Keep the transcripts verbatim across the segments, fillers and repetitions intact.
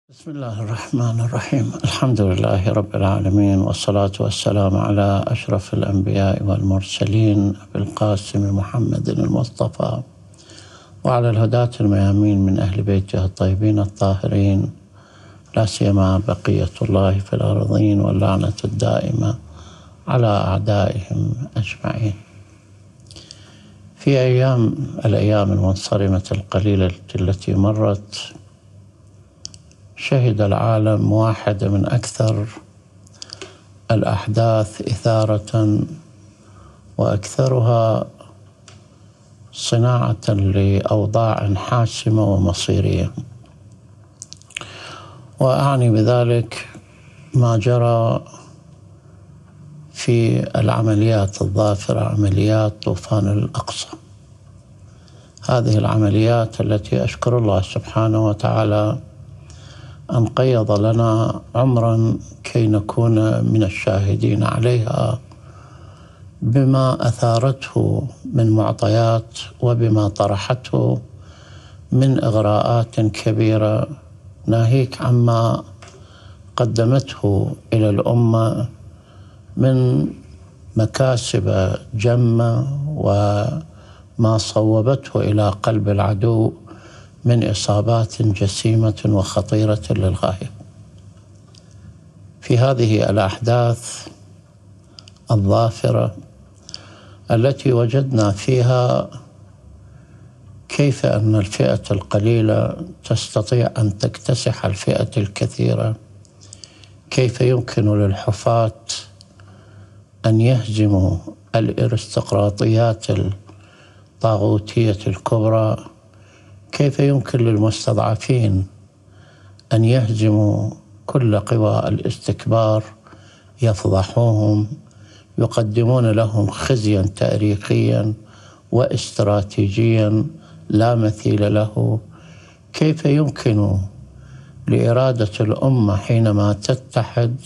بسم الله الرحمن الرحيم. الحمد لله رب العالمين، والصلاة والسلام على أشرف الأنبياء والمرسلين أبي القاسم محمد المصطفى، وعلى الهداة الميامين من أهل بيته الطيبين الطاهرين، لا سيما بقية الله في الأرضين، واللعنة الدائمة على أعدائهم أجمعين. في أيام الأيام المنصرمة القليلة التي مرت، شهد العالم واحدة من أكثر الأحداث إثارة وأكثرها صناعة لأوضاع حاسمة ومصيرية، وأعني بذلك ما جرى في العمليات الظافرة، عمليات طوفان الأقصى. هذه العمليات التي أشكر الله سبحانه وتعالى أن قيض لنا عمرا كي نكون من الشاهدين عليها، بما أثارته من معطيات وبما طرحته من إغراءات كبيرة، ناهيك عما قدمته إلى الأمة من مكاسب جمة وما صوبته إلى قلب العدو من إصابات جسيمة وخطيرة للغاية. في هذه الأحداث الظافرة التي وجدنا فيها كيف أن الفئة القليلة تستطيع أن تكتسح الفئة الكثيرة، كيف يمكن للحفاة أن يهزموا الأرستقراطيات الطاغوتية الكبرى، كيف يمكن للمستضعفين أن يهزموا كل قوى الاستكبار، يفضحوهم، يقدمون لهم خزيا تاريخيا واستراتيجيا لا مثيل له. كيف يمكن لإرادة الأمة حينما تتحد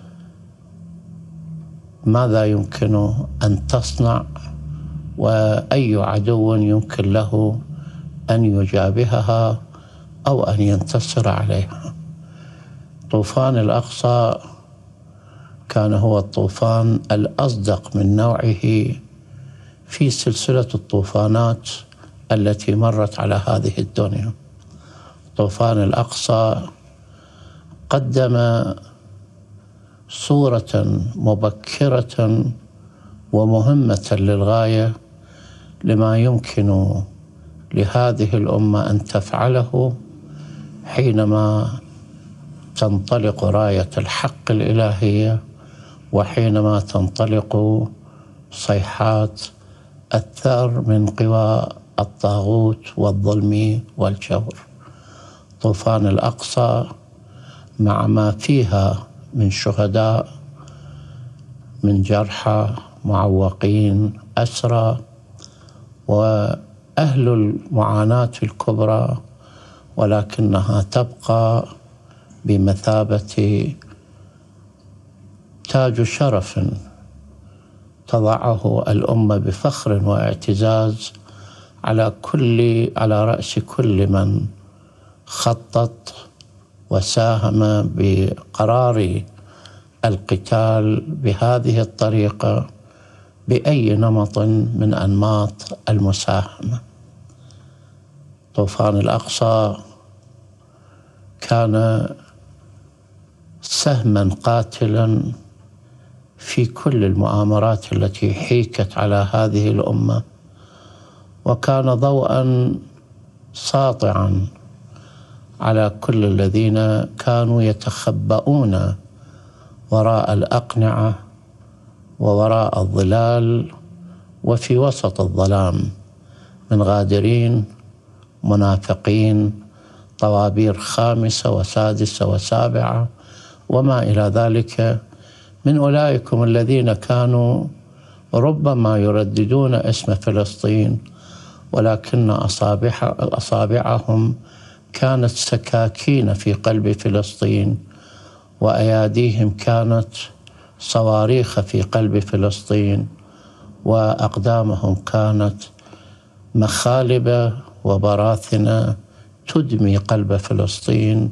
ماذا يمكن أن تصنع، وأي عدو يمكن له أن يجابهها أو أن ينتصر عليها. طوفان الأقصى كان هو الطوفان الأصدق من نوعه في سلسلة الطوفانات التي مرت على هذه الدنيا. طوفان الأقصى قدم صورة مبكرة ومهمة للغاية لما يمكن لهذه الأمة أن تفعله حينما تنطلق راية الحق الإلهية، وحينما تنطلق صيحات الثأر من قوى الطاغوت والظلم والجور. طوفان الأقصى مع ما فيها من شهداء، من جرحى، معوقين، أسرى، وأهل المعاناة الكبرى، ولكنها تبقى بمثابة تاج شرف تضعه الأمة بفخر واعتزاز على كل على رأس كل من خطط وساهم بقرار القتال بهذه الطريقة بأي نمط من أنماط المساهمة. طوفان الأقصى كان سهما قاتلا في كل المؤامرات التي حيكت على هذه الأمة، وكان ضوءا ساطعا على كل الذين كانوا يتخبؤون وراء الأقنعة ووراء الظلال وفي وسط الظلام، من غادرين، منافقين، طوابير خامسة وسادسة وسابعة وما إلى ذلك، من أولئكم الذين كانوا ربما يرددون اسم فلسطين، ولكن أصابع أصابعهم كانت سكاكين في قلب فلسطين، وأياديهم كانت صواريخ في قلب فلسطين، وأقدامهم كانت مخالب وبراثن تدمي قلب فلسطين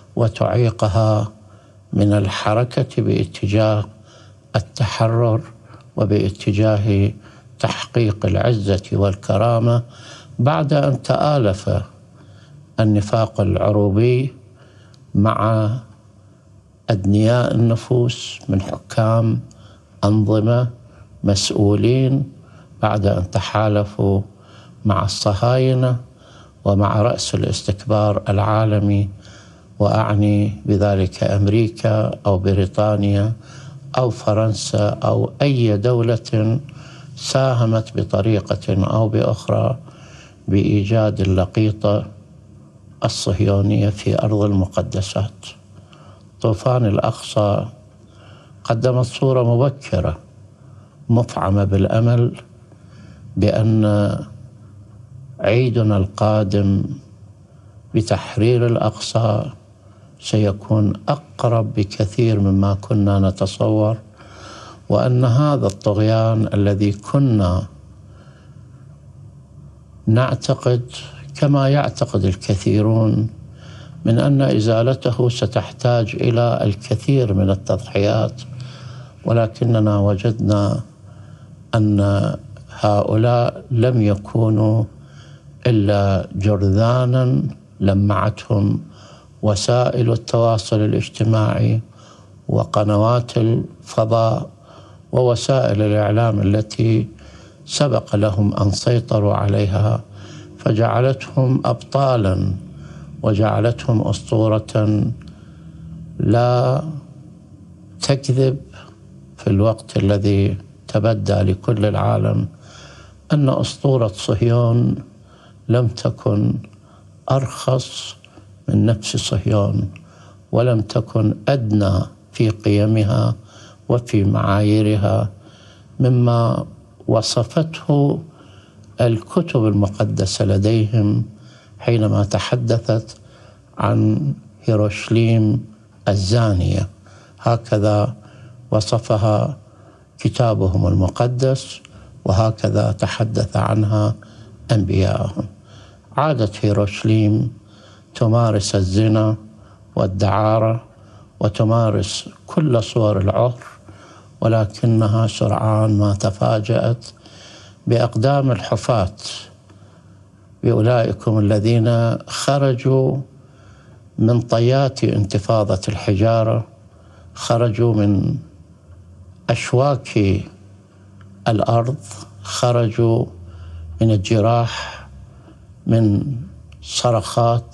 وتعيقها من الحركة باتجاه التحرر وباتجاه تحقيق العزة والكرامة، بعد أن تآلف النفاق العروبي مع أدنياء النفوس من حكام، أنظمة، مسؤولين، بعد أن تحالفوا مع الصهاينة ومع رأس الاستكبار العالمي، وأعني بذلك أمريكا أو بريطانيا أو فرنسا أو أي دولة ساهمت بطريقة أو بأخرى بإيجاد اللقيطة الصهيونية في أرض المقدسات. طوفان الأقصى قدمت صورة مبكرة مفعمة بالأمل بأن عيدنا القادم بتحرير الأقصى سيكون أقرب بكثير مما كنا نتصور، وأن هذا الطغيان الذي كنا نعتقد كما يعتقد الكثيرون من أن إزالته ستحتاج إلى الكثير من التضحيات، ولكننا وجدنا أن هؤلاء لم يكونوا إلا جرذانا لمعتهم وسائل التواصل الاجتماعي وقنوات الفضاء ووسائل الإعلام التي سبق لهم أن سيطروا عليها، فجعلتهم أبطالا وجعلتهم أسطورة لا تكذب في الوقت الذي تبدى لكل العالم أن أسطورة صهيون لم تكن أرخص من نفس صهيون، ولم تكن أدنى في قيمها وفي معاييرها مما وصفته الكتب المقدسة لديهم حينما تحدثت عن هيروشليم الزانية. هكذا وصفها كتابهم المقدس، وهكذا تحدث عنها أنبياءهم. عادت هيروشليم تمارس الزنا والدعارة وتمارس كل صور العهر، ولكنها سرعان ما تفاجأت بأقدام الحفاة، بأولئكم الذين خرجوا من طيات انتفاضة الحجارة، خرجوا من أشواك الأرض، خرجوا من الجراح، من صرخات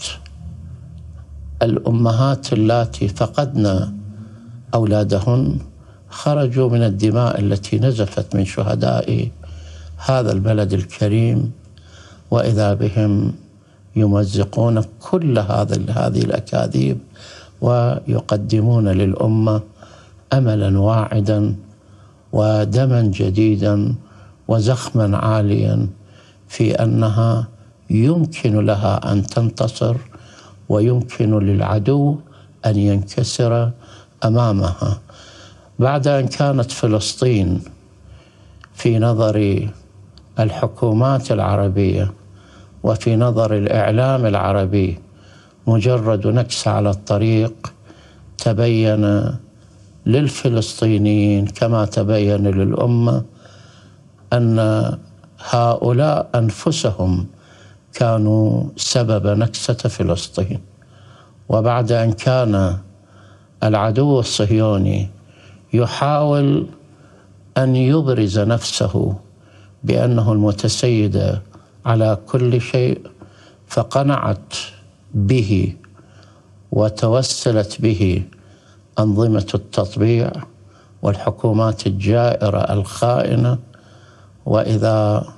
الأمهات اللاتي فقدن أولادهن، خرجوا من الدماء التي نزفت من شهداء هذا البلد الكريم، وإذا بهم يمزقون كل هذا هذه الأكاذيب ويقدمون للأمة أملا واعدا ودما جديدا وزخما عاليا في أنها يمكن لها أن تنتصر ويمكن للعدو أن ينكسر أمامها. بعد أن كانت فلسطين في نظر الحكومات العربية وفي نظر الإعلام العربي مجرد نكسة على الطريق، تبين للفلسطينيين كما تبين للأمة أن هؤلاء أنفسهم كانوا سبب نكسة فلسطين. وبعد أن كان العدو الصهيوني يحاول أن يبرز نفسه بأنه المتسيد على كل شيء، فقنعت به وتوسلت به أنظمة التطبيع والحكومات الجائرة الخائنة، وإذا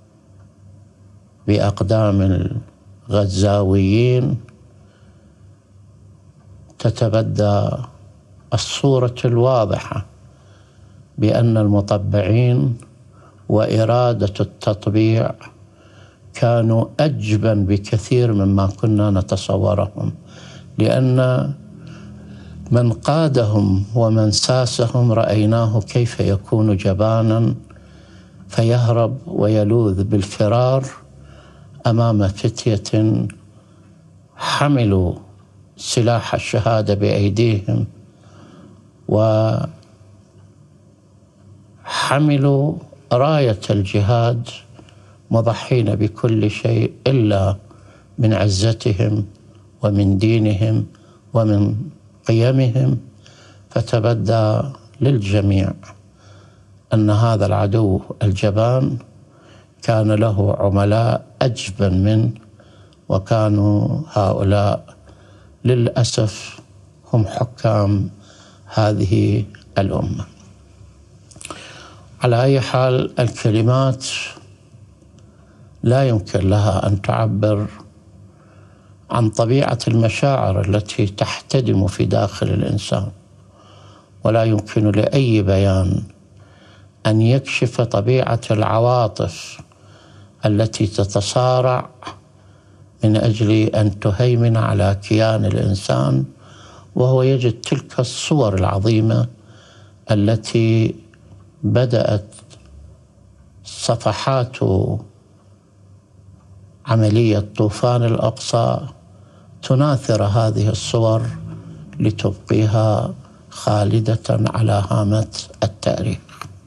بأقدام الغزاويين تتبدى الصورة الواضحة بأن المطبعين وإرادة التطبيع كانوا أجبن بكثير مما كنا نتصورهم، لأن من قادهم ومن ساسهم رأيناه كيف يكون جبانا فيهرب ويلوذ بالفرار أمام فتية حملوا سلاح الشهادة بأيديهم وحملوا راية الجهاد مضحين بكل شيء إلا من عزتهم ومن دينهم ومن قيمهم، فتبدى للجميع أن هذا العدو الجبان كان له عملاء أجبن منه، وكانوا هؤلاء للأسف هم حكام هذه الأمة. على أي حال، الكلمات لا يمكن لها أن تعبر عن طبيعة المشاعر التي تحتدم في داخل الإنسان، ولا يمكن لأي بيان أن يكشف طبيعة العواطف التي تتصارع من أجل أن تهيمن على كيان الإنسان، وهو يجد تلك الصور العظيمة التي بدأت صفحات عملية طوفان الأقصى تناثر هذه الصور لتبقيها خالدة على هامة التاريخ.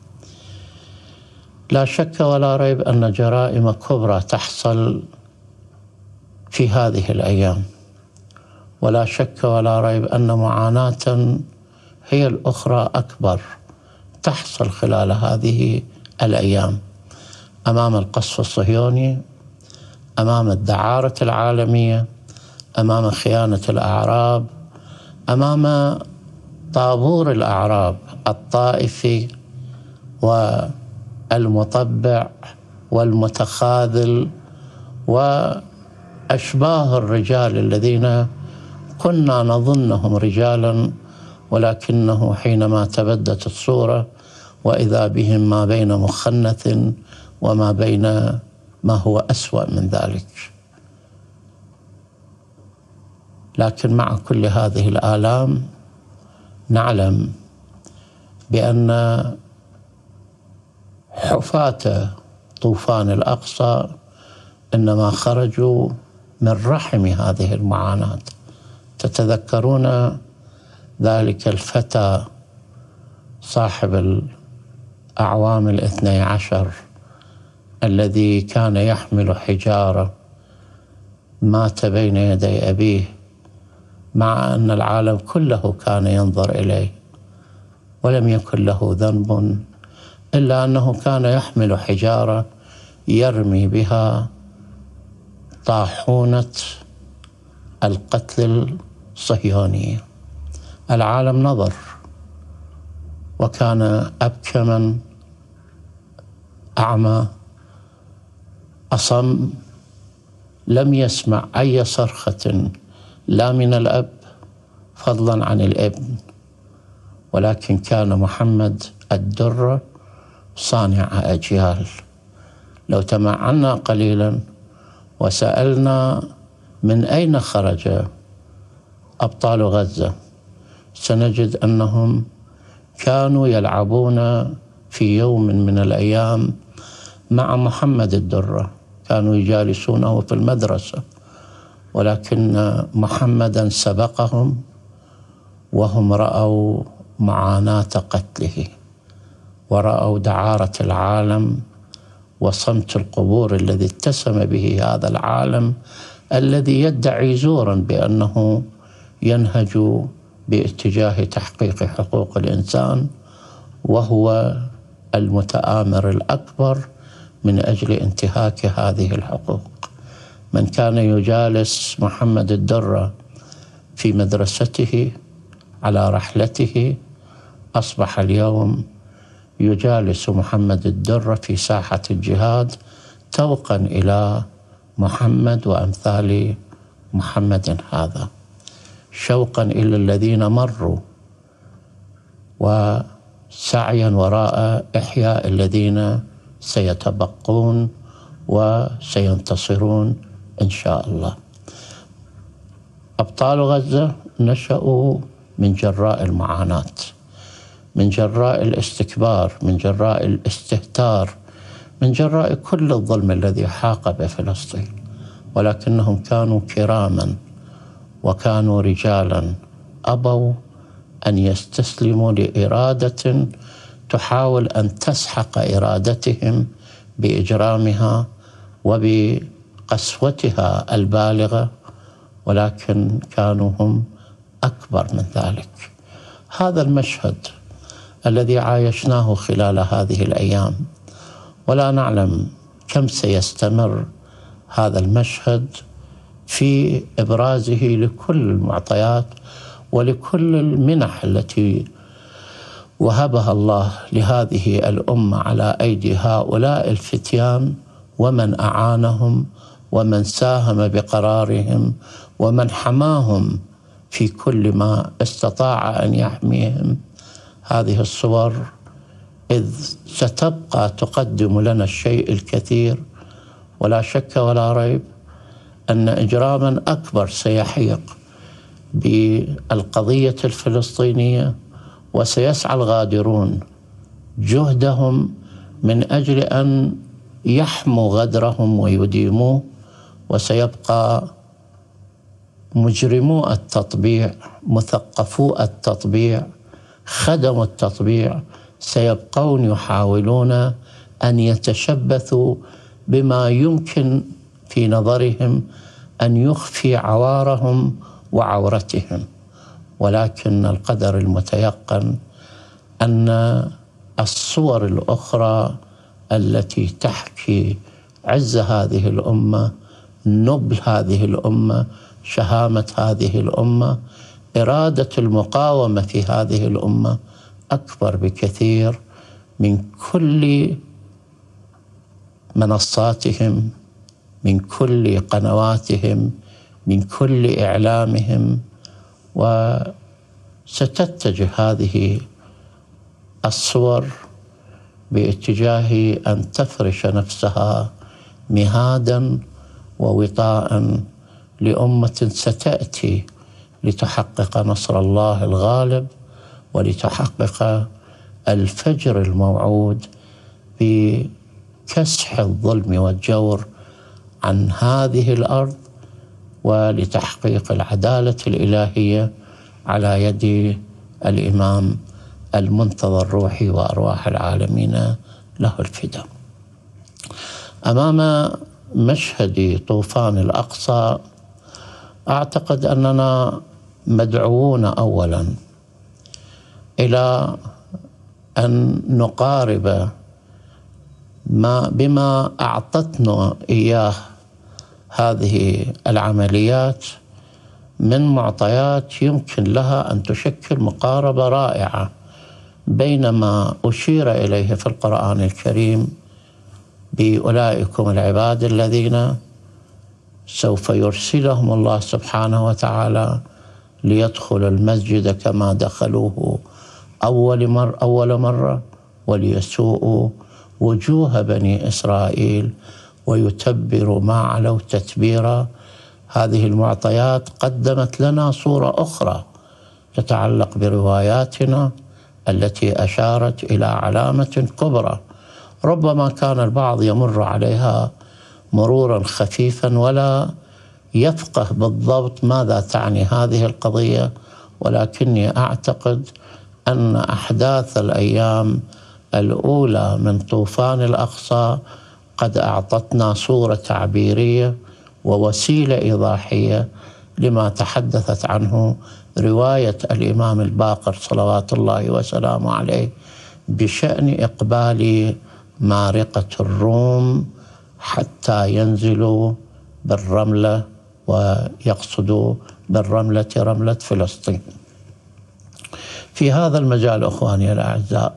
لا شك ولا ريب أن جرائم كبرى تحصل في هذه الأيام، ولا شك ولا ريب أن معاناة هي الأخرى أكبر تحصل خلال هذه الأيام أمام القصف الصهيوني، أمام الدعارة العالمية، أمام خيانة الأعراب، أمام طابور الأعراب الطائفي والمطبع والمتخاذل وأشباه الرجال الذين كنا نظنهم رجالا، ولكنه حينما تبدت الصورة وإذا بهم ما بين مخنث وما بين ما هو أسوأ من ذلك. لكن مع كل هذه الآلام نعلم بأن حفاة طوفان الأقصى إنما خرجوا من رحم هذه المعاناة. تتذكرون ذلك الفتى صاحب الأعوام الاثني عشر الذي كان يحمل حجارة، مات بين يدي أبيه مع أن العالم كله كان ينظر إليه، ولم يكن له ذنب إلا أنه كان يحمل حجارة يرمي بها طاحونة القتل الصهيوني. العالم نظر، وكان أبكما أعمى أصم، لم يسمع أي صرخة لا من الأب فضلا عن الابن، ولكن كان محمد الدرة صانع أجيال. لو تمعنا قليلا وسألنا من أين خرج أبطال غزة، سنجد أنهم كانوا يلعبون في يوم من الأيام مع محمد الدرة، كانوا يجالسونه في المدرسة، ولكن محمدا سبقهم وهم رأوا معاناة قتله، ورأوا دعارة العالم وصمت القبور الذي اتسم به هذا العالم الذي يدعي زورا بأنه ينهج باتجاه تحقيق حقوق الإنسان، وهو المتآمر الأكبر من أجل انتهاك هذه الحقوق. من كان يجالس محمد الدرة في مدرسته على رحلته أصبح اليوم يجالس محمد الدرة في ساحة الجهاد توقا إلى محمد وأمثال محمد هذا، شوقا إلى الذين مروا وسعيا وراء إحياء الذين سيتبقون وسينتصرون إن شاء الله. أبطال غزة نشأوا من جراء المعاناة، من جراء الاستكبار، من جراء الاستهتار، من جراء كل الظلم الذي حاق بفلسطين، ولكنهم كانوا كراما وكانوا رجالا أبوا أن يستسلموا لإرادة تحاول أن تسحق إرادتهم بإجرامها وبقسوتها البالغة، ولكن كانوا هم أكبر من ذلك. هذا المشهد الذي عايشناه خلال هذه الأيام، ولا نعلم كم سيستمر هذا المشهد في إبرازه لكل المعطيات ولكل المنح التي وهبها الله لهذه الأمة على أيدي هؤلاء الفتيان، ومن أعانهم ومن ساهم بقرارهم ومن حماهم في كل ما استطاع أن يحميهم. هذه الصور إذ ستبقى تقدم لنا الشيء الكثير، ولا شك ولا ريب أن إجراما أكبر سيحيق بالقضية الفلسطينية، وسيسعى الغادرون جهدهم من أجل أن يحموا غدرهم ويديموه، وسيبقى مجرمو التطبيع، مثقفو التطبيع، خدموا التطبيع سيبقون يحاولون أن يتشبثوا بما يمكن في نظرهم أن يخفي عوارهم وعورتهم. ولكن القدر المتيقن أن الصور الأخرى التي تحكي عز هذه الأمة، نبل هذه الأمة، شهامة هذه الأمة، إرادة المقاومة في هذه الأمة أكبر بكثير من كل منصاتهم، من كل قنواتهم، من كل إعلامهم. وستتجه هذه الصور باتجاه أن تفرش نفسها مهادا ووطاء لأمة ستأتي لتحقق نصر الله الغالب، ولتحقق الفجر الموعود بكسح الظلم والجور عن هذه الأرض، ولتحقيق العدالة الإلهية على يد الإمام المنتظر روحي وأرواح العالمين له الفداء. أمام مشهد طوفان الأقصى أعتقد أننا مدعوون أولا إلى أن نقارب ما بما أعطتنا إياه هذه العمليات من معطيات يمكن لها أن تشكل مقاربة رائعة بين ما أشير إليه في القرآن الكريم بأولئكم العباد الذين سوف يرسلهم الله سبحانه وتعالى ليدخلوا المسجد كما دخلوه أول مرة, أول مرة وليسوءوا وجوه بني إسرائيل ويتبروا ما علوا تتبيرا. هذه المعطيات قدمت لنا صورة أخرى تتعلق برواياتنا التي أشارت إلى علامة كبرى ربما كان البعض يمر عليها مرورا خفيفا ولا يفقه بالضبط ماذا تعني هذه القضية، ولكني أعتقد أن أحداث الأيام الأولى من طوفان الأقصى قد أعطتنا صورة تعبيرية ووسيلة إيضاحية لما تحدثت عنه رواية الإمام الباقر صلوات الله وسلامه عليه بشأن إقبال مارقة الروم حتى ينزلوا بالرملة ويقصدوا بالرملة رملة فلسطين. في هذا المجال أخواني الأعزاء،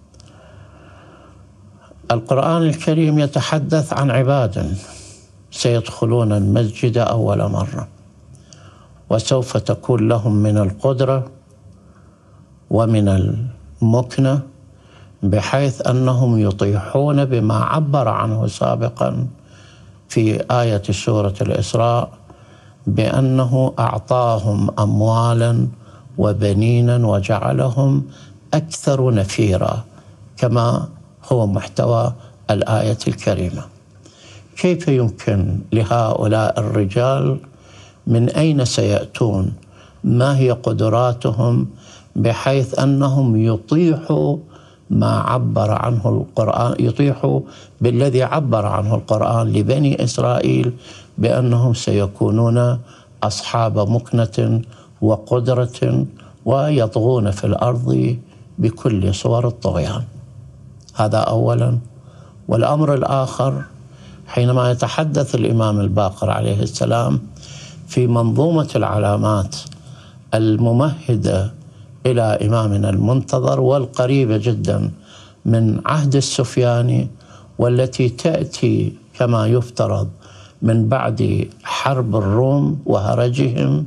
القرآن الكريم يتحدث عن عباد سيدخلون المسجد أول مرة، وسوف تكون لهم من القدرة ومن المكنة بحيث أنهم يطيحون بما عبر عنه سابقا في آية سورة الإسراء بأنه أعطاهم أموالا وبنينا وجعلهم أكثر نفيرا كما هو محتوى الآية الكريمة. كيف يمكن لهؤلاء الرجال من أين سيأتون؟ ما هي قدراتهم بحيث أنهم يطيحوا ما عبر عنه القرآن، يطيحوا بالذي عبر عنه القرآن لبني إسرائيل بأنهم سيكونون أصحاب مكنة وقدرة ويطغون في الأرض بكل صور الطغيان. هذا أولا. والأمر الآخر، حينما يتحدث الإمام الباقر عليه السلام في منظومة العلامات الممهدة إلى إمامنا المنتظر والقريبة جدا من عهد السفياني، والتي تأتي كما يفترض من بعد حرب الروم وهرجهم،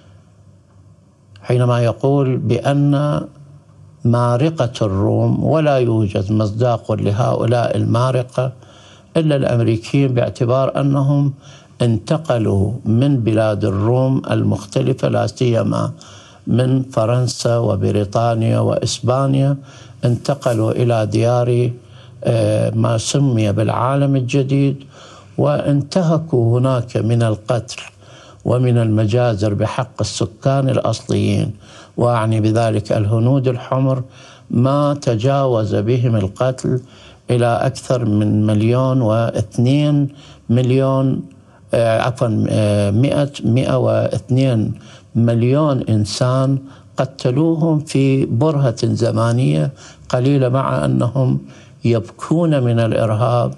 حينما يقول بأن مارقة الروم، ولا يوجد مصداق لهؤلاء المارقة إلا الأمريكيين، باعتبار أنهم انتقلوا من بلاد الروم المختلفة، لا سيما من فرنسا وبريطانيا وإسبانيا، انتقلوا إلى ديار ما سمي بالعالم الجديد، وانتهكوا هناك من القتل ومن المجازر بحق السكان الأصليين، وأعني بذلك الهنود الحمر، ما تجاوز بهم القتل إلى أكثر من مليون واثنين مليون عفوا مئة مئة واثنين مليون إنسان قتلوهم في برهة زمانية قليلة، مع أنهم يبكون من الإرهاب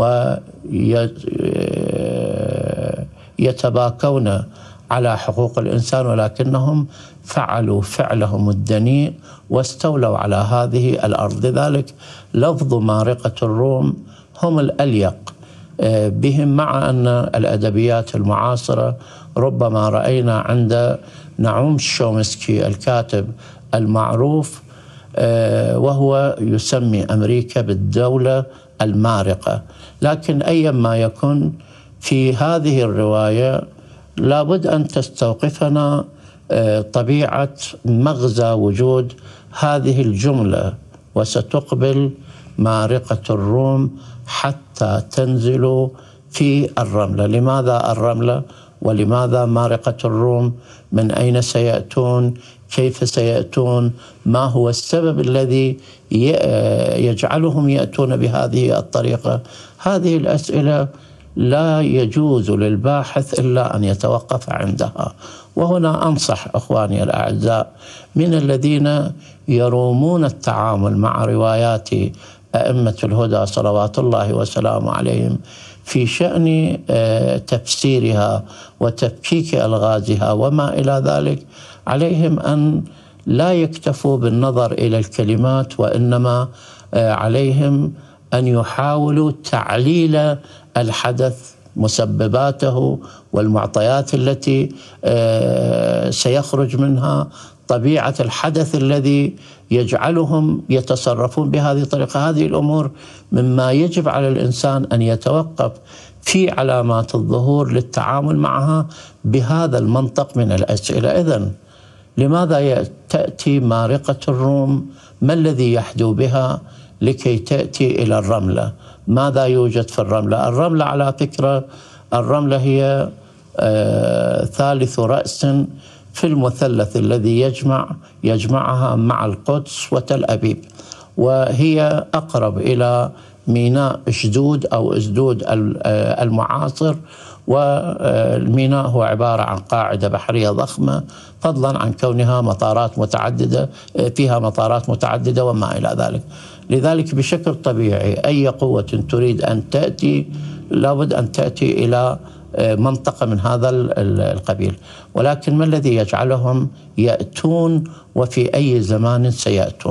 ويتباكون على حقوق الإنسان، ولكنهم فعلوا فعلهم الدنيء واستولوا على هذه الأرض. لذلك لفظ مارقة الروم هم الأليق بهم، مع أن الأدبيات المعاصرة ربما رأينا عند نعوم شومسكي الكاتب المعروف وهو يسمي أمريكا بالدولة المارقة. لكن أيما يكن في هذه الرواية لابد أن تستوقفنا طبيعة مغزى وجود هذه الجملة: وستقبل مارقة الروم حتى تنزل في الرملة. لماذا الرملة؟ ولماذا مارقة الروم؟ من أين سيأتون؟ كيف سيأتون؟ ما هو السبب الذي يجعلهم يأتون بهذه الطريقة؟ هذه الأسئلة لا يجوز للباحث إلا أن يتوقف عندها. وهنا أنصح أخواني الأعزاء من الذين يرومون التعامل مع روايات أئمة الهدى صلوات الله وسلامه عليهم في شأن تفسيرها وتفكيك ألغازها وما إلى ذلك، عليهم أن لا يكتفوا بالنظر إلى الكلمات، وإنما عليهم أن يحاولوا تعليل الحدث، مسبباته والمعطيات التي سيخرج منها، طبيعة الحدث الذي يجعلهم يتصرفون بهذه الطريقة. هذه الأمور مما يجب على الإنسان أن يتوقف في علامات الظهور للتعامل معها بهذا المنطق من الأسئلة. إذن لماذا تأتي مارقة الروم؟ ما الذي يحدو بها لكي تأتي إلى الرملة؟ ماذا يوجد في الرملة؟ الرملة على فكرة الرملة هي آه ثالث رأس في المثلث الذي يجمع يجمعها مع القدس وتل أبيب، وهي أقرب إلى ميناء أشدود أو أسدود المعاصر. والميناء هو عبارة عن قاعدة بحرية ضخمة، فضلا عن كونها مطارات متعددة، فيها مطارات متعددة وما إلى ذلك. لذلك بشكل طبيعي أي قوة تريد أن تأتي لابد أن تأتي إلى منطقة من هذا القبيل. ولكن ما الذي يجعلهم يأتون وفي أي زمان سيأتون؟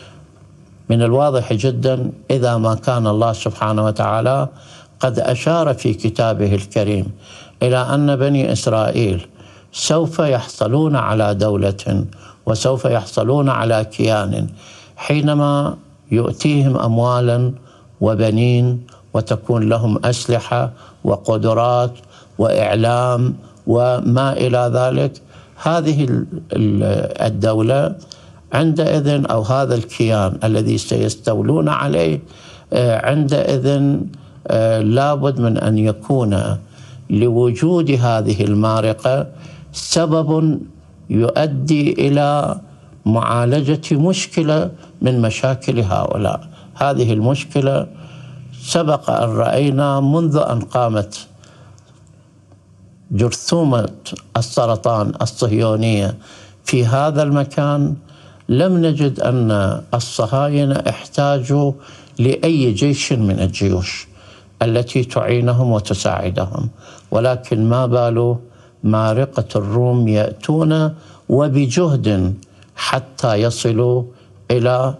من الواضح جدا إذا ما كان الله سبحانه وتعالى قد أشار في كتابه الكريم إلى أن بني إسرائيل سوف يحصلون على دولة وسوف يحصلون على كيان حينما يؤتيهم أموالا وبنين وتكون لهم أسلحة وقدرات وإعلام وما إلى ذلك. هذه الدولة عندئذ أو هذا الكيان الذي سيستولون عليه عندئذ لابد من أن يكون لوجود هذه المارقة سبب يؤدي إلى معالجة مشكلة من مشاكل هؤلاء. هذه المشكلة سبق أن رأينا منذ أن قامت جرثومة السرطان الصهيونية في هذا المكان، لم نجد أن الصهاينة احتاجوا لأي جيش من الجيوش التي تعينهم وتساعدهم، ولكن ما بال مارقة الروم يأتون وبجهد حتى يصلوا إلى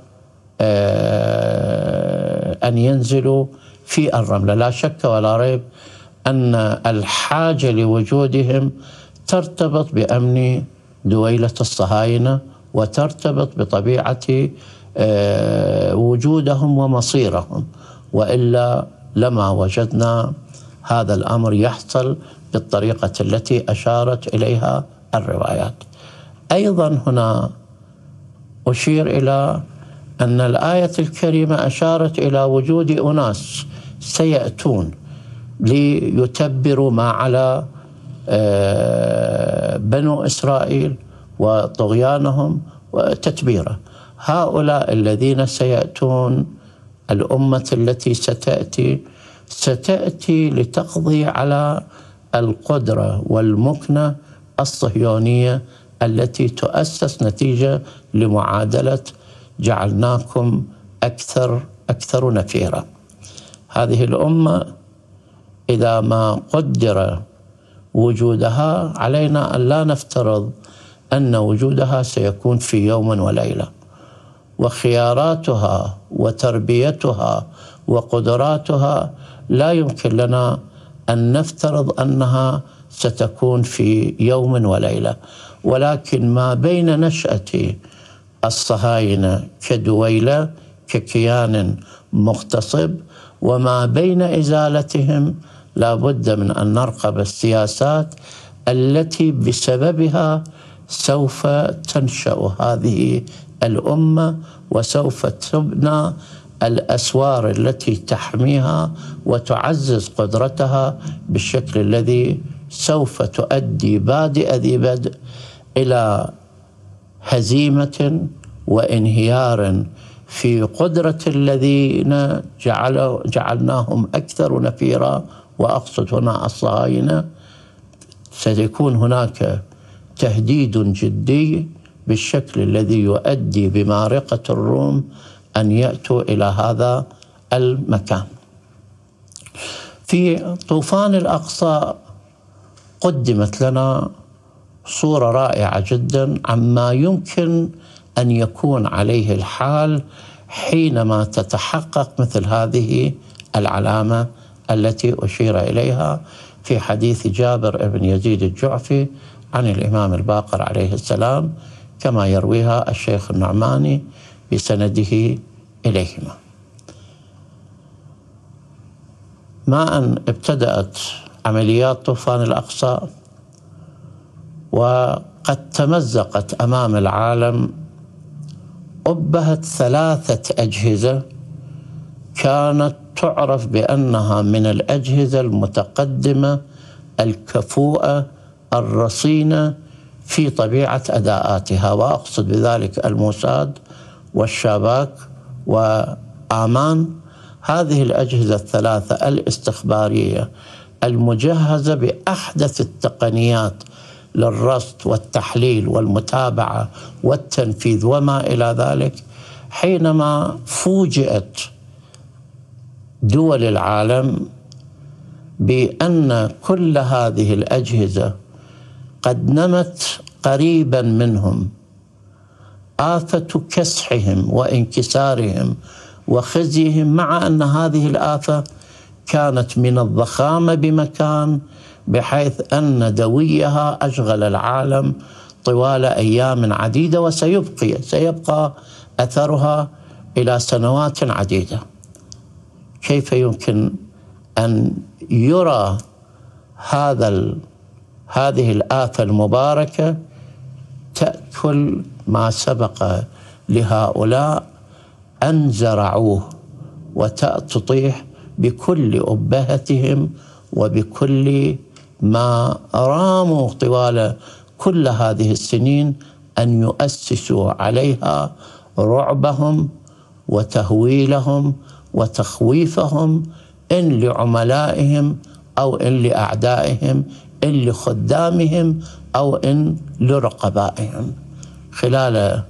أن ينزلوا في الرملة. لا شك ولا ريب أن الحاجة لوجودهم ترتبط بأمن دويلة الصهاينة وترتبط بطبيعة وجودهم ومصيرهم، وإلا لما وجدنا هذا الأمر يحصل بالطريقة التي أشارت إليها الروايات. أيضا هنا أشير إلى أن الآية الكريمة أشارت إلى وجود أناس سيأتون ليتبروا ما على بنو إسرائيل وطغيانهم وتتبيره. هؤلاء الذين سيأتون، الأمة التي ستأتي ستأتي لتقضي على القدرة والمكنة الصهيونية التي تؤسس نتيجة لمعادلة جعلناكم أكثر أكثر نفيرا. هذه الأمة إذا ما قدر وجودها علينا أن لا نفترض أن وجودها سيكون في يوم وليلة، وخياراتها وتربيتها وقدراتها لا يمكن لنا أن نفترض أنها ستكون في يوم وليلة، ولكن ما بين نشأة الصهاينة كدويلة ككيان مغتصب وما بين إزالتهم لا بد من أن نرقب السياسات التي بسببها سوف تنشأ هذه الأمة وسوف تبنى الأسوار التي تحميها وتعزز قدرتها بالشكل الذي سوف تؤدي بادئ ذي بدء إلى هزيمة وانهيار في قدرة الذين جعلوا جعلناهم أكثر نفيرا، وأقصد هنا الصهاينة. سيكون هناك تهديد جدي بالشكل الذي يؤدي بمارقة الروم أن يأتوا إلى هذا المكان. في طوفان الأقصى قدمت لنا صورة رائعة جدا عما يمكن أن يكون عليه الحال حينما تتحقق مثل هذه العلامة التي أشير إليها في حديث جابر بن يزيد الجعفي عن الإمام الباقر عليه السلام، كما يرويها الشيخ النعماني بسنده إليهما. ما أن ابتدأت عمليات طوفان الأقصى وقد تمزقت أمام العالم، أبهت ثلاثة أجهزة كانت تعرف بأنها من الأجهزة المتقدمة الكفؤة الرصينة في طبيعة أداءاتها، وأقصد بذلك الموساد والشاباك وآمان. هذه الأجهزة الثلاثة الاستخبارية المجهزة بأحدث التقنيات للرصد والتحليل والمتابعة والتنفيذ وما إلى ذلك، حينما فوجئت دول العالم بأن كل هذه الأجهزة قد نمت قريبا منهم، آفة كسحهم وانكسارهم وخزيهم، مع أن هذه الآفة كانت من الضخامة بمكان بحيث أن دويها أشغل العالم طوال أيام عديدة، وسيبقى سيبقى أثرها إلى سنوات عديدة. كيف يمكن أن يرى هذا ال... هذه الآفة المباركة تأكل ما سبق لهؤلاء أن زرعوه وتطيح بكل أبهتهم وبكل ما راموا طوال كل هذه السنين أن يؤسسوا عليها رعبهم وتهويلهم وتخويفهم، إن لعملائهم أو إن لأعدائهم، إن لخدامهم أو إن لرقبائهم. خلال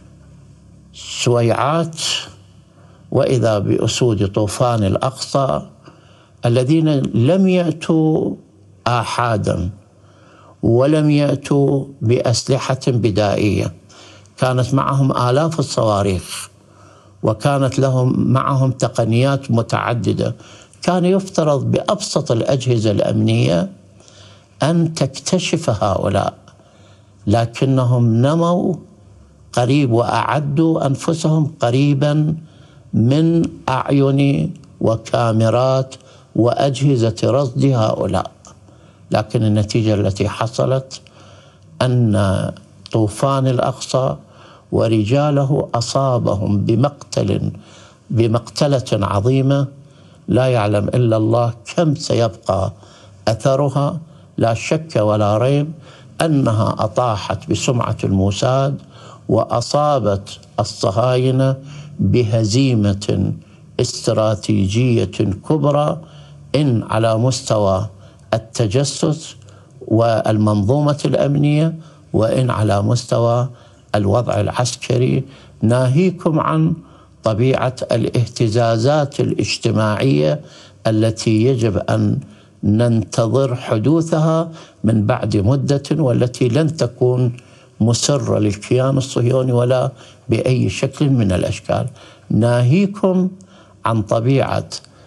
سويعات وإذا بأسود طوفان الأقصى الذين لم يأتوا آحادا ولم يأتوا بأسلحة بدائية، كانت معهم آلاف الصواريخ وكانت لهم معهم تقنيات متعددة. كان يفترض بأبسط الأجهزة الأمنية أن تكتشف هؤلاء، لكنهم نموا قريب وأعدوا أنفسهم قريبا من أعين وكاميرات وأجهزة رصد هؤلاء. لكن النتيجة التي حصلت أن طوفان الأقصى ورجاله أصابهم بمقتل بمقتلة عظيمة لا يعلم إلا الله كم سيبقى أثرها. لا شك ولا ريب أنها أطاحت بسمعة الموساد وأصابت الصهاينة بهزيمة استراتيجية كبرى، إن على مستوى التجسس والمنظومة الأمنية، وإن على مستوى الوضع العسكري، ناهيكم عن طبيعة الاهتزازات الاجتماعية التي يجب أن ننتظر حدوثها من بعد مدة، والتي لن تكون مسرة للكيان الصهيوني ولا بأي شكل من الأشكال. ناهيكم عن طبيعة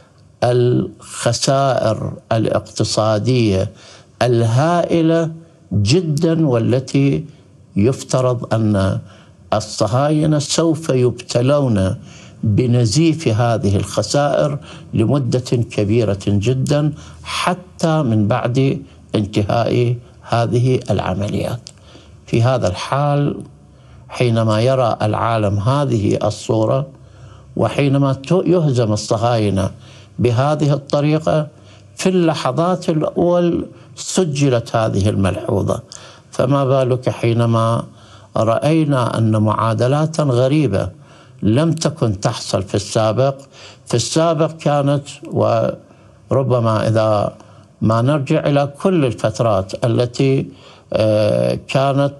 الخسائر الاقتصادية الهائلة جدا، والتي يفترض أن الصهاينة سوف يبتلون بنزيف هذه الخسائر لمدة كبيرة جدا حتى من بعد انتهاء هذه العمليات. في هذا الحال، حينما يرى العالم هذه الصورة، وحينما يهزم الصهاينة بهذه الطريقة، في اللحظات الأول سجلت هذه الملحوظة، فما بالك حينما رأينا أن معادلات غريبة لم تكن تحصل في السابق. في السابق كانت، وربما إذا ما نرجع إلى كل الفترات التي كانت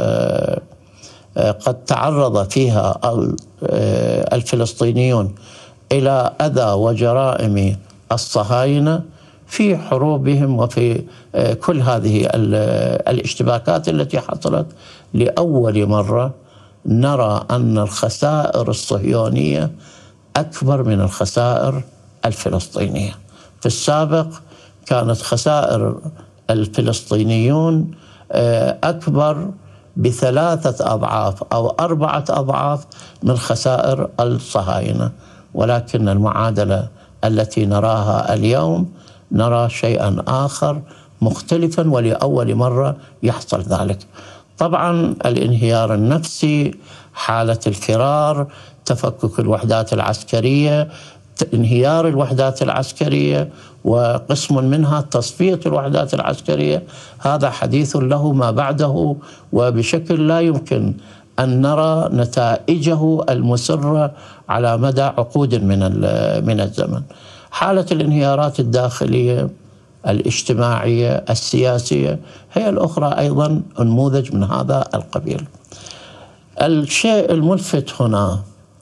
قد تعرض فيها الفلسطينيون إلى أذى وجرائم الصهاينة في حروبهم وفي كل هذه الاشتباكات التي حصلت، لأول مرة نرى أن الخسائر الصهيونية أكبر من الخسائر الفلسطينية. في السابق كانت خسائر الفلسطينيون أكبر بثلاثة أضعاف أو أربعة أضعاف من خسائر الصهاينة، ولكن المعادلة التي نراها اليوم نرى شيئا آخر مختلفا، ولأول مرة يحصل ذلك. طبعا الانهيار النفسي، حالة الفرار، تفكك الوحدات العسكرية، انهيار الوحدات العسكرية وقسم منها تصفية الوحدات العسكرية، هذا حديث له ما بعده، وبشكل لا يمكن أن نرى نتائجه المسرة على مدى عقود من من الزمن. حالة الانهيارات الداخلية الاجتماعية السياسية هي الأخرى أيضا نموذج من هذا القبيل. الشيء الملفت هنا،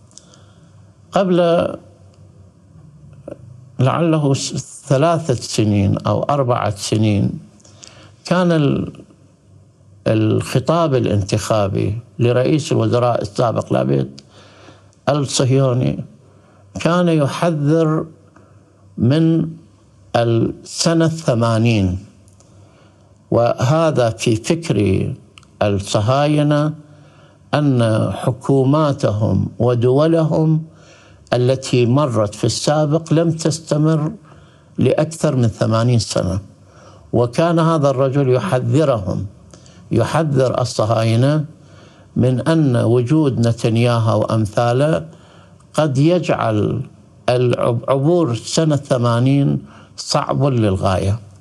قبل لعله ثلاثة سنين أو أربعة سنين كان الخطاب الانتخابي لرئيس الوزراء السابق لابيد الصهيوني كان يحذر من السنة الثمانين، وهذا في فكر الصهاينة أن حكوماتهم ودولهم التي مرت في السابق لم تستمر لأكثر من ثمانين سنة، وكان هذا الرجل يحذرهم يحذر الصهاينة من أن وجود نتنياهو وأمثاله قد يجعل عبور سنة ثمانين صعب للغاية.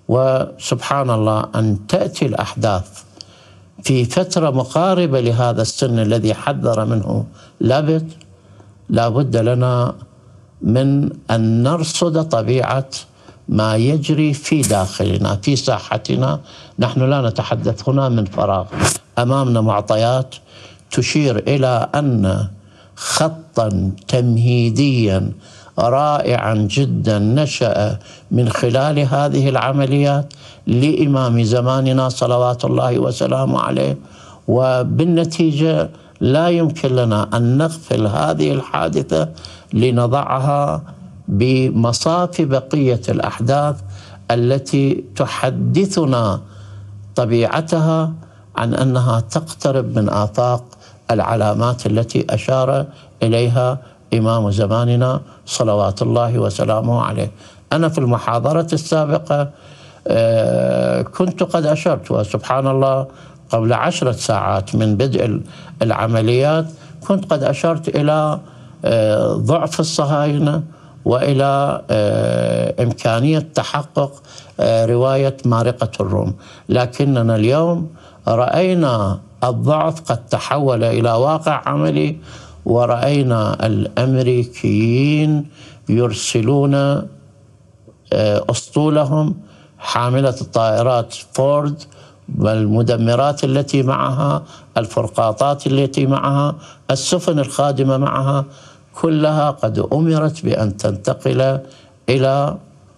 وسبحان الله أن تأتي الأحداث في فترة مقاربة لهذا السن الذي حذر منه لابد. لا بد لنا من أن نرصد طبيعة ما يجري في داخلنا في ساحتنا. نحن لا نتحدث هنا من فراغ، أمامنا معطيات تشير إلى أن خطا تمهيديا رائعا جدا نشأ من خلال هذه العمليات لإمام زماننا صلوات الله وسلامه عليه، وبالنتيجة لا يمكن لنا أن نغفل هذه الحادثة لنضعها بمصاف بقية الأحداث التي تحدثنا طبيعتها عن أنها تقترب من آفاق العلامات التي أشار إليها إمام زماننا صلوات الله وسلامه عليه. أنا في المحاضرة السابقة كنت قد أشرت، وسبحان الله قبل عشرة ساعات من بدء العمليات كنت قد أشرت إلى ضعف الصهاينة وإلى إمكانية تحقق رواية مارقة الروم، لكننا اليوم رأينا الضعف قد تحول إلى واقع عملي، ورأينا الأمريكيين يرسلون أسطولهم حاملة الطائرات فورد والمدمرات التي معها، الفرقاطات التي معها، السفن الخادمة معها، كلها قد أمرت بأن تنتقل إلى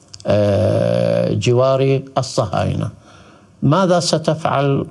جوار الصهاينة. ماذا ستفعل؟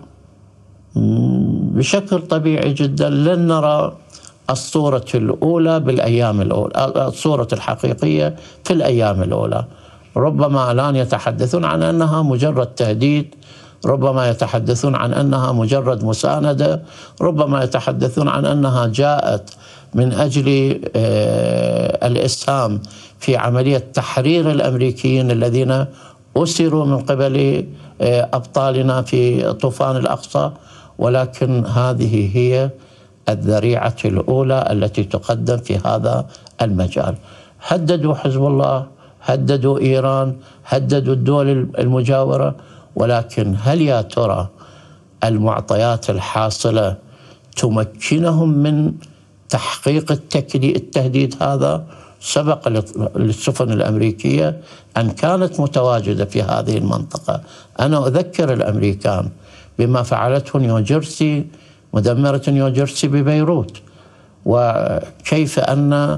بشكل طبيعي جدا لن نرى الصورة الأولى بالأيام الأولى، الصورة الحقيقية في الأيام الأولى. ربما الآن يتحدثون عن أنها مجرد تهديد، ربما يتحدثون عن أنها مجرد مساندة، ربما يتحدثون عن أنها جاءت من أجل الإسهام في عملية تحرير الأمريكيين الذين أسروا من قبل أبطالنا في طوفان الأقصى. ولكن هذه هي الذريعة الأولى التي تقدم في هذا المجال. هددوا حزب الله، هددوا إيران، هددوا الدول المجاورة، ولكن هل يا ترى المعطيات الحاصلة تمكنهم من تحقيق التهديد هذا؟ سبق للسفن الأمريكية أن كانت متواجدة في هذه المنطقة. أنا أذكر الأمريكان بما فعلته نيوجيرسي، مدمرة نيوجيرسي ببيروت، وكيف أن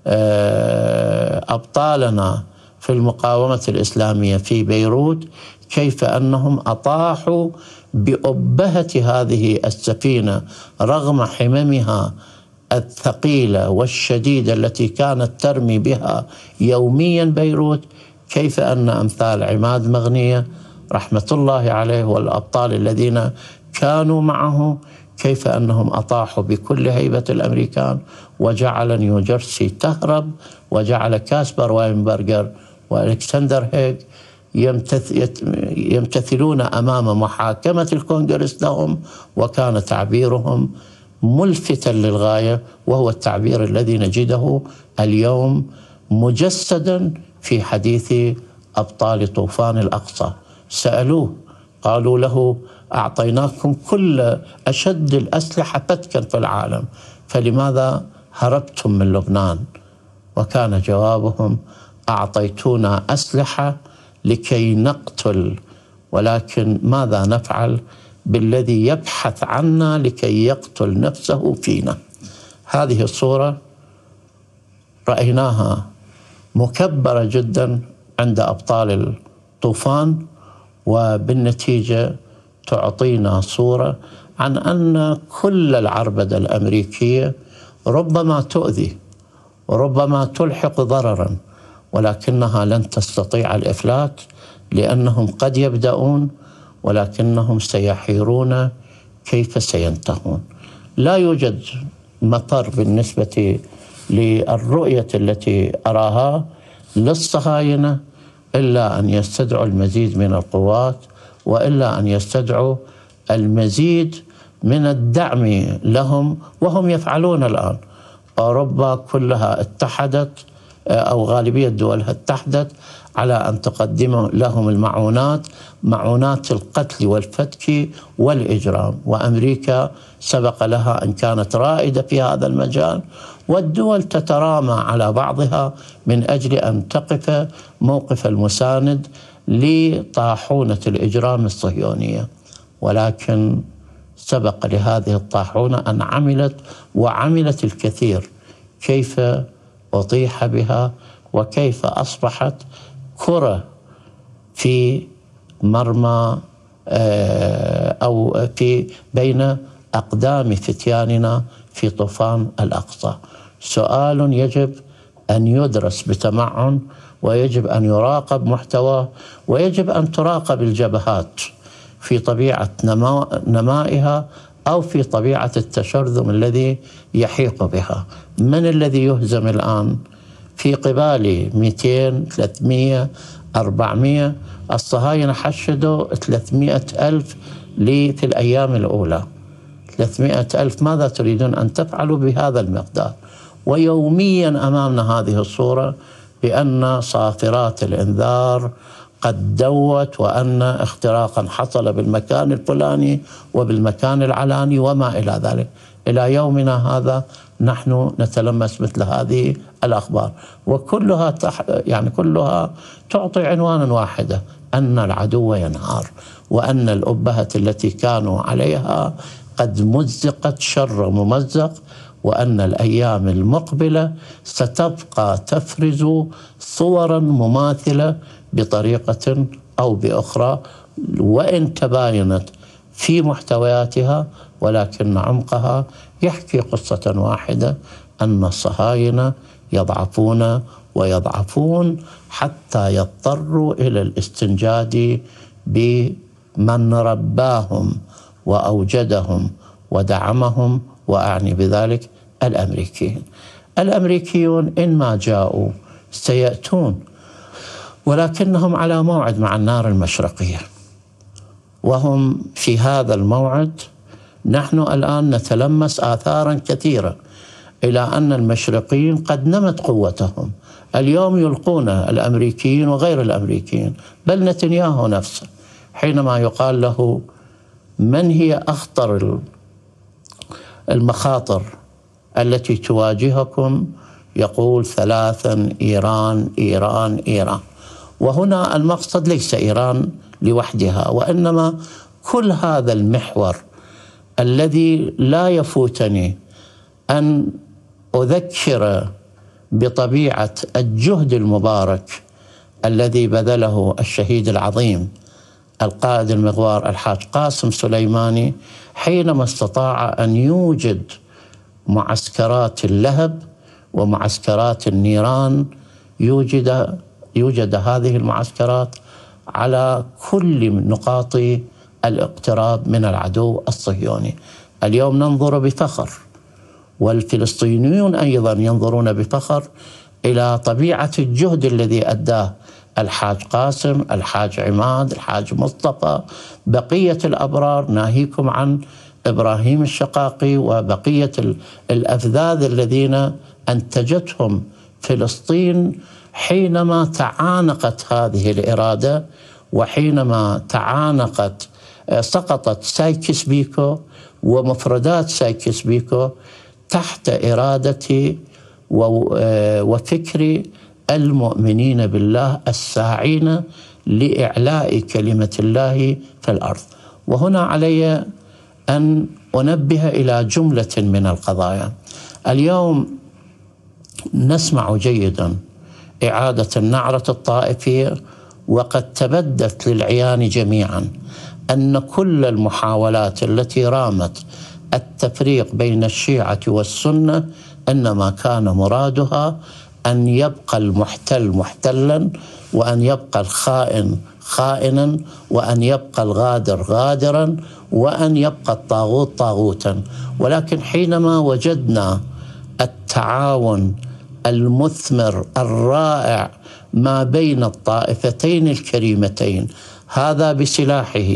أبطالنا في المقاومة الإسلامية في بيروت كيف أنهم أطاحوا بأبهة هذه السفينة رغم حممها الثقيلة والشديدة التي كانت ترمي بها يوميا بيروت. كيف أن أمثال عماد مغنية رحمة الله عليه والأبطال الذين كانوا معه كيف أنهم أطاحوا بكل هيبة الأمريكان، وجعل نيوجيرسي تهرب، وجعل كاسبر واينبرغر وألكسندر هيغ يمتثلون أمام محاكمة الكونغرس لهم، وكان تعبيرهم ملفتا للغاية، وهو التعبير الذي نجده اليوم مجسدا في حديث أبطال طوفان الأقصى. سألوه قالوا له أعطيناكم كل أشد الأسلحة فتكا في العالم، فلماذا هربتم من لبنان؟ وكان جوابهم أعطيتونا أسلحة لكي نقتل، ولكن ماذا نفعل بالذي يبحث عنا لكي يقتل نفسه فينا؟ هذه الصورة رأيناها مكبرة جدا عند أبطال الطوفان، وبالنتيجة تعطينا صورة عن أن كل العربدة الأمريكية ربما تؤذي وربما تلحق ضررا، ولكنها لن تستطيع الإفلات، لأنهم قد يبدأون ولكنهم سيحيرون كيف سينتهون. لا يوجد مطر بالنسبة للرؤية التي أراها للصهاينة إلا أن يستدعوا المزيد من القوات، وإلا أن يستدعوا المزيد من الدعم لهم، وهم يفعلون الآن. أوروبا كلها اتحدت أو غالبية دولها اتحدت على أن تقدم لهم المعونات، معونات القتل والفتك والإجرام. وأمريكا سبق لها أن كانت رائدة في هذا المجال، والدول تترامى على بعضها من أجل أن تقف موقف المساند لطاحونة الإجرام الصهيونية. ولكن سبق لهذه الطاحونة أن عملت وعملت الكثير، كيف أطيح بها وكيف أصبحت كرة في مرمى أو في بين أقدام فتياننا في طوفان الأقصى. سؤال يجب أن يدرس بتمعن، ويجب أن يراقب محتواه، ويجب أن تراقب الجبهات في طبيعة نمائها أو في طبيعة التشرذم الذي يحيق بها. من الذي يهزم الآن؟ في قبال مئتين ثلاثمئة أربعمئة، الصهاينة حشدوا ثلاثمئة ألف لي في الأيام الأولى. ثلاثمئة ألف، ماذا تريدون أن تفعلوا بهذا المقدار؟ ويوميا أمامنا هذه الصورة بأن صافرات الإنذار قد دوت، وأن اختراقا حصل بالمكان الفلاني وبالمكان العلاني وما إلى ذلك. إلى يومنا هذا نحن نتلمس مثل هذه الأخبار، وكلها تح... يعني كلها تعطي عنوانا واحدة: أن العدو ينهار، وأن الأبهة التي كانوا عليها قد مزقت شر ممزق، وأن الأيام المقبلة ستبقى تفرز صورا مماثلة بطريقة أو بأخرى، وإن تباينت في محتوياتها، ولكن عمقها يحكي قصة واحدة: أن الصهاينة يضعفون ويضعفون حتى يضطروا إلى الاستنجاد بمن رباهم وأوجدهم ودعمهم، وأعني بذلك الأمريكيين. الأمريكيون إن ما جاءوا سيأتون، ولكنهم على موعد مع النار المشرقية، وهم في هذا الموعد. نحن الآن نتلمس آثارا كثيرة إلى أن المشرقيين قد نمت قوتهم. اليوم يلقون الأمريكيين وغير الأمريكيين، بل نتنياهو نفسه حينما يقال له: من هي أخطر المخاطر التي تواجهكم؟ يقول: ثلاثا: إيران إيران إيران. وهنا المقصد ليس إيران لوحدها، وإنما كل هذا المحور الذي لا يفوتني أن أذكر بطبيعة الجهد المبارك الذي بذله الشهيد العظيم القائد المغوار الحاج قاسم سليماني حينما استطاع أن يوجد معسكرات اللهب ومعسكرات النيران. يوجد يوجد هذه المعسكرات على كل نقاط الاقتراب من العدو الصهيوني. اليوم ننظر بفخر، والفلسطينيون أيضا ينظرون بفخر إلى طبيعة الجهد الذي أداه الحاج قاسم، الحاج عماد، الحاج مصطفى، بقية الأبرار، ناهيكم عن إبراهيم الشقاقي وبقية الأفذاذ الذين أنتجتهم فلسطين حينما تعانقت هذه الإرادة، وحينما تعانقت سقطت سايكس بيكو ومفردات سايكس بيكو تحت إرادة وفكر المؤمنين بالله الساعين لإعلاء كلمة الله في الأرض. وهنا علي أن أنبه إلى جملة من القضايا. اليوم نسمع جيدا إعادة النعرة الطائفية، وقد تبدت للعيان جميعا أن كل المحاولات التي رامت التفريق بين الشيعة والسنة إنما كان مرادها أن يبقى المحتل محتلا، وأن يبقى الخائن خائنا، وأن يبقى الغادر غادرا، وأن يبقى الطاغوت طاغوتا. ولكن حينما وجدنا التعاون المثمر الرائع ما بين الطائفتين الكريمتين، هذا بسلاحه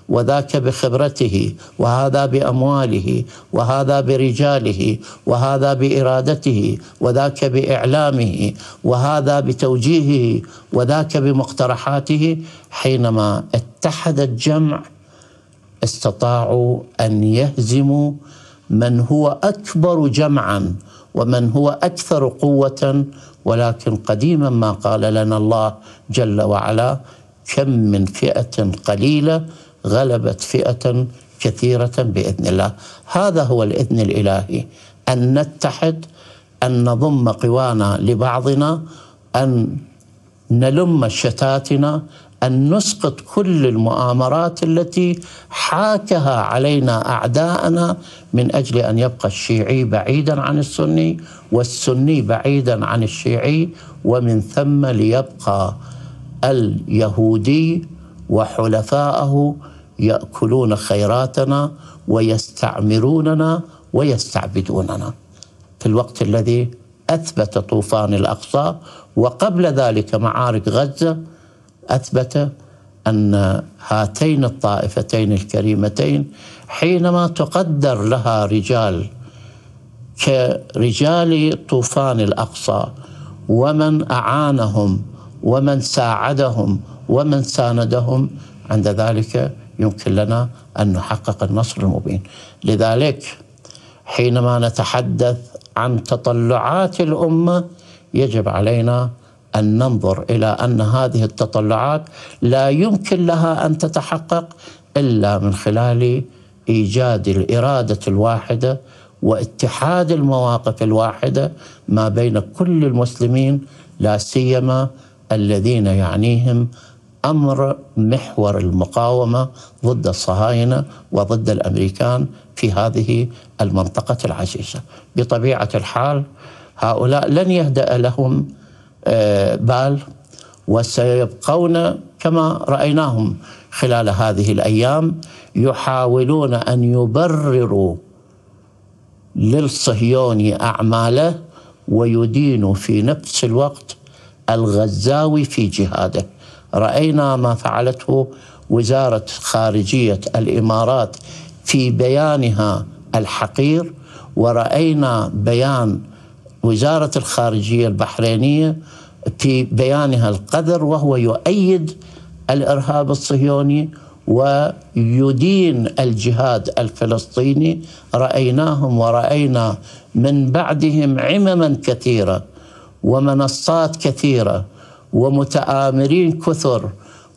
وذاك بخبرته، وهذا بأمواله، وهذا برجاله، وهذا بإرادته، وذاك بإعلامه، وهذا بتوجيهه، وذاك بمقترحاته، حينما اتحد الجمع استطاعوا أن يهزموا من هو أكبر جمعا ومن هو أكثر قوة. ولكن قديما ما قال لنا الله جل وعلا: كم من فئة قليلة غلبت فئة كثيرة بإذن الله. هذا هو الإذن الإلهي، أن نتحد، أن نضم قوانا لبعضنا، أن نلم شتاتنا، أن نسقط كل المؤامرات التي حاكها علينا أعداءنا من أجل أن يبقى الشيعي بعيدا عن السني والسني بعيدا عن الشيعي، ومن ثم ليبقى اليهودي وحلفائه يأكلون خيراتنا ويستعمروننا ويستعبدوننا. في الوقت الذي أثبت طوفان الأقصى وقبل ذلك معارك غزة أثبت أن هاتين الطائفتين الكريمتين حينما تقدر لها رجال كرجال طوفان الأقصى ومن أعانهم ومن ساعدهم ومن ساندهم، عند ذلك يمكن لنا أن نحقق النصر المبين. لذلك حينما نتحدث عن تطلعات الأمة يجب علينا أن ننظر إلى أن هذه التطلعات لا يمكن لها أن تتحقق إلا من خلال إيجاد الإرادة الواحدة واتحاد المواقف الواحدة ما بين كل المسلمين، لا سيما الذين يعنيهم أمر محور المقاومة ضد الصهاينة وضد الأمريكان في هذه المنطقة العزيزة. بطبيعة الحال هؤلاء لن يهدأ لهم بال، وسيبقون كما رأيناهم خلال هذه الأيام يحاولون أن يبرروا للصهيوني أعماله ويدينوا في نفس الوقت الغزاوي في جهاده. رأينا ما فعلته وزارة خارجية الإمارات في بيانها الحقير، ورأينا بيان وزارة الخارجية البحرينية في بيانها القذر، وهو يؤيد الإرهاب الصهيوني ويدين الجهاد الفلسطيني. رأيناهم ورأينا من بعدهم عمما كثيرة ومنصات كثيرة ومتآمرين كثر،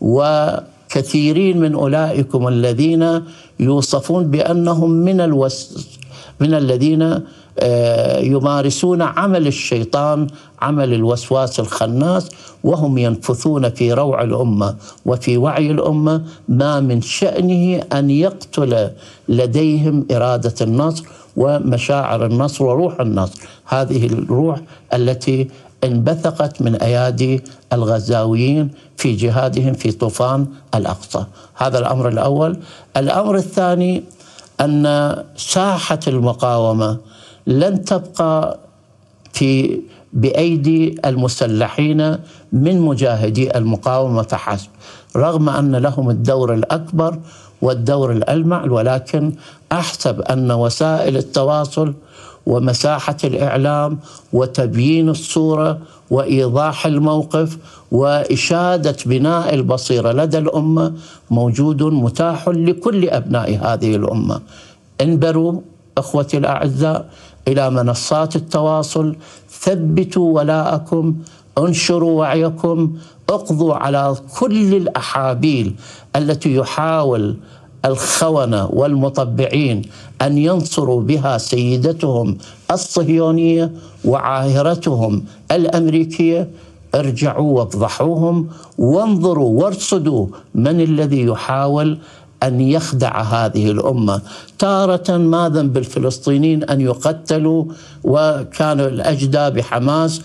وكثيرين من أولئكم الذين يوصفون بأنهم من الوس من الذين يمارسون عمل الشيطان، عمل الوسواس الخناس، وهم ينفثون في روع الأمة وفي وعي الأمة ما من شأنه أن يقتل لديهم إرادة النصر ومشاعر النصر وروح النصر، هذه الروح التي انبثقت من أيادي الغزاويين في جهادهم في طوفان الأقصى. هذا الأمر الأول. الأمر الثاني أن ساحة المقاومة لن تبقى في بأيدي المسلحين من مجاهدي المقاومة فحسب، رغم أن لهم الدور الأكبر والدور الألمع، ولكن أحسب أن وسائل التواصل ومساحة الإعلام وتبيين الصورة وإيضاح الموقف وإشادة بناء البصيرة لدى الأمة موجود متاح لكل أبناء هذه الأمة. انبروا أخوتي الأعزاء إلى منصات التواصل، ثبتوا ولاءكم، انشروا وعيكم، اقضوا على كل الأحابيل التي يحاول الخونة والمطبعين أن ينصروا بها سيدتهم الصهيونية وعاهرتهم الأمريكية. ارجعوا وافضحوهم وانظروا وارصدوا من الذي يحاول أن يخدع هذه الأمة. تارة ما ذنب الفلسطينيين أن يقتلوا، وكانوا الأجدى بحماس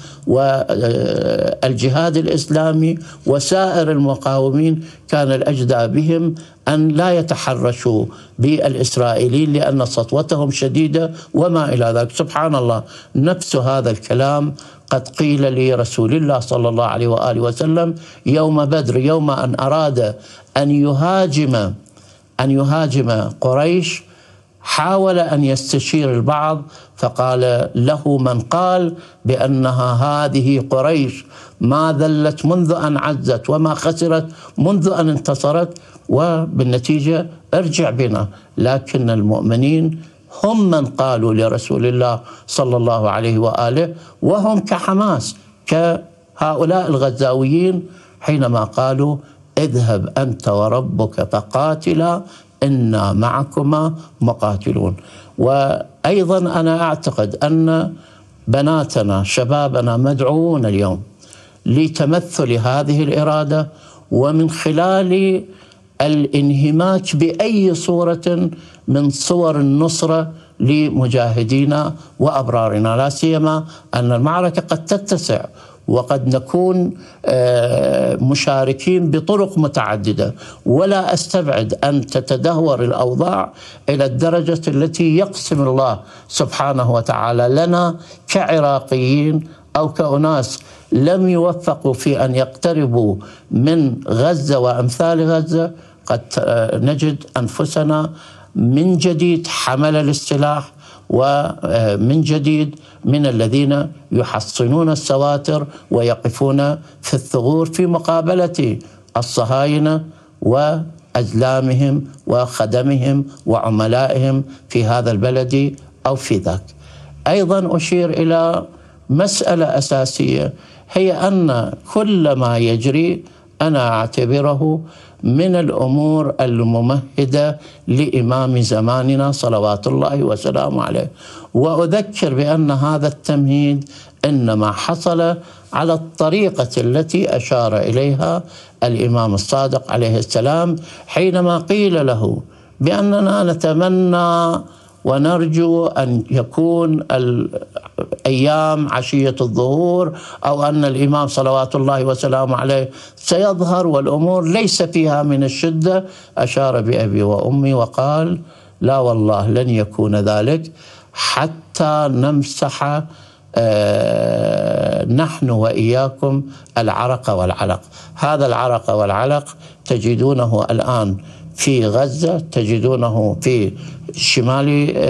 والجهاد الإسلامي وسائر المقاومين كان الأجدى بهم أن لا يتحرشوا بالإسرائيليين لأن سطوتهم شديدة وما إلى ذلك. سبحان الله، نفس هذا الكلام قد قيل لرسول الله صلى الله عليه وآله وسلم يوم بدر، يوم أن أراد أن يهاجم أن يهاجم قريش حاول أن يستشير البعض، فقال له من قال بأنها هذه قريش ما ذلت منذ أن عزت وما خسرت منذ أن انتصرت، وبالنتيجة ارجع بنا. لكن المؤمنين هم من قالوا لرسول الله صلى الله عليه وآله، وهم كحماس كهؤلاء الغزاويين حينما قالوا اذهب أنت وربك فقاتلا إنا معكما مقاتلون. وأيضا أنا أعتقد أن بناتنا شبابنا مدعوون اليوم لتمثل هذه الإرادة، ومن خلال الانهماك بأي صورة من صور النصرة لمجاهدينا وأبرارنا، لا سيما أن المعركة قد تتسع وقد نكون مشاركين بطرق متعددة، ولا أستبعد أن تتدهور الأوضاع إلى الدرجة التي يقسم الله سبحانه وتعالى لنا كعراقيين أو كأناس لم يوفقوا في أن يقتربوا من غزة وأمثال غزة، قد نجد أنفسنا من جديد حمل السلاح ومن جديد من الذين يحصنون السواتر ويقفون في الثغور في مقابلة الصهاينة وأزلامهم وخدمهم وعملائهم في هذا البلد أو في ذاك. أيضا أشير إلى مسألة أساسية، هي أن كل ما يجري أنا أعتبره من الأمور الممهدة لإمام زماننا صلوات الله وسلامه عليه، وأذكر بأن هذا التمهيد إنما حصل على الطريقة التي أشار إليها الإمام الصادق عليه السلام حينما قيل له بأننا نتمنى ونرجو أن يكون الأيام عشية الظهور، أو أن الإمام صلوات الله وسلامه عليه سيظهر والأمور ليس فيها من الشدة. أشار بأبي وأمي وقال لا والله لن يكون ذلك حتى نمسح آه نحن وإياكم العرق والعلق. هذا العرق والعلق تجدونه الآن في غزة، تجدونه في شمال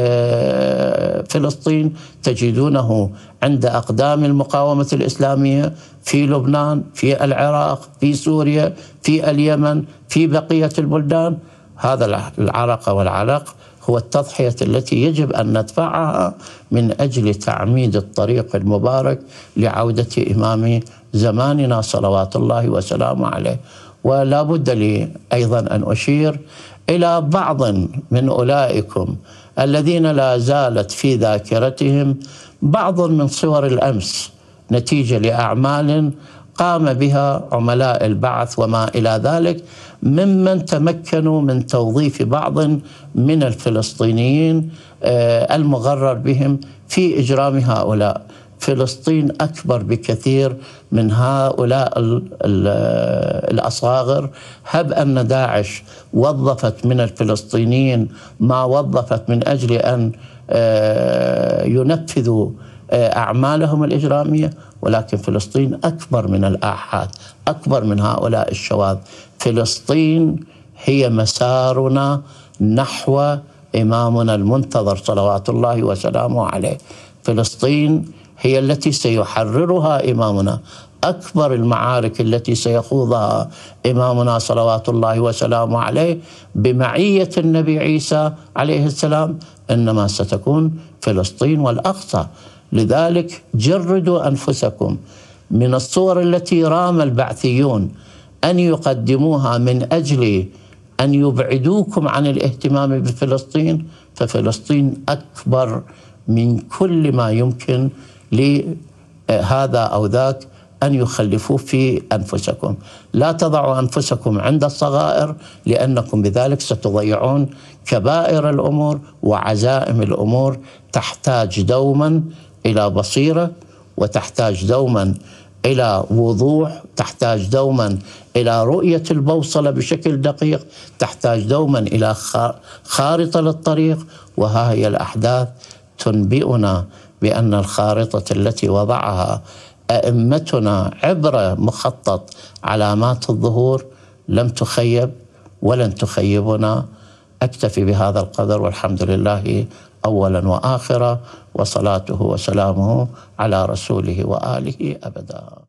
فلسطين، تجدونه عند أقدام المقاومة الإسلامية في لبنان، في العراق، في سوريا، في اليمن، في بقية البلدان. هذا العرق والعلق هو التضحية التي يجب أن ندفعها من أجل تعميد الطريق المبارك لعودة إمام زماننا صلوات الله وسلامه عليه. ولا بد لي أيضا أن أشير إلى بعض من أولئكم الذين لا زالت في ذاكرتهم بعض من صور الأمس نتيجة لأعمال قام بها عملاء البعث وما إلى ذلك، ممن تمكنوا من توظيف بعض من الفلسطينيين المغرر بهم في إجرام هؤلاء. فلسطين أكبر بكثير من هؤلاء الأصاغر. هب أن داعش وظفت من الفلسطينيين ما وظفت من أجل أن ينفذوا أعمالهم الإجرامية، ولكن فلسطين أكبر من الآحاد، أكبر من هؤلاء الشواذ. فلسطين هي مسارنا نحو إمامنا المنتظر صلوات الله وسلامه عليه. فلسطين هي التي سيحررها إمامنا. أكبر المعارك التي سيخوضها إمامنا صلوات الله وسلامه عليه بمعية النبي عيسى عليه السلام إنما ستكون فلسطين والأقصى. لذلك جردوا أنفسكم من الصور التي رام البعثيون أن يقدموها من أجل أن يبعدوكم عن الاهتمام بفلسطين، ففلسطين أكبر من كل ما يمكن لهذا أو ذاك أن يخلفوه في أنفسكم. لا تضعوا أنفسكم عند الصغائر، لأنكم بذلك ستضيعون كبائر الأمور وعزائم الأمور. تحتاج دوما إلى بصيرة، وتحتاج دوما إلى وضوح، تحتاج دوما إلى رؤية البوصلة بشكل دقيق، تحتاج دوما إلى خارطة للطريق. وها هي الأحداث تنبئنا بأن الخارطة التي وضعها أئمتنا عبر مخطط علامات الظهور لم تخيب ولن تخيبنا أكتفي بهذا القدر، والحمد لله أولا وآخرا، وصلاته وسلامه على رسوله وآله أبدا.